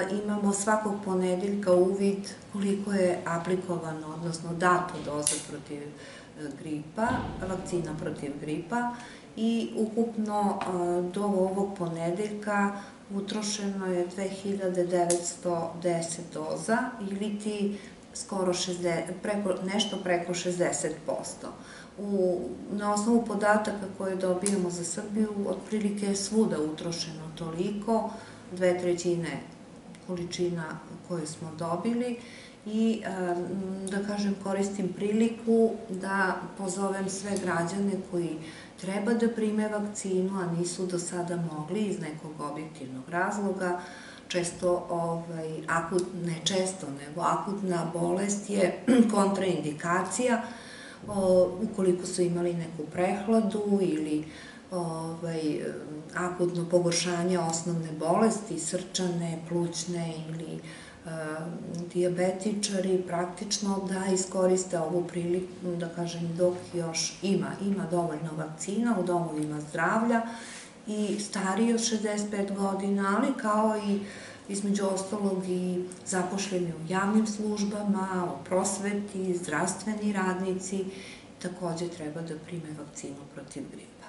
imamo svakog ponedeljka uvid koliko je aplikovano, odnosno dato doza protiv gripa, vakcina protiv gripa i ukupno do ovog ponedeljka utrošeno je 2910 doza ili ti skoro nešto preko 60%. Na osnovu podataka koje dobijamo za Srbiju, otprilike je svuda utrošeno toliko, 2/3 količina koje smo dobili i da kažem koristim priliku da pozovem sve građane koji treba da prime vakcinu, a nisu do sada mogli iz nekog objektivnog razloga. Ne često, nego akutna bolest je kontraindikacija ukoliko su imali neku prehladu ili akutno pogoršanje osnovne bolesti, srčane, plućne ili dijabetičari, praktično da iskoriste ovu priliku, da kažem, dok još ima dovoljno vakcina u domovima zdravlja i stariji od 65 godina, ali kao i između ostalog i zapošljeni u javnim službama, u prosveti, zdravstveni radnici, takođe treba da prime vakcinu protiv gripa.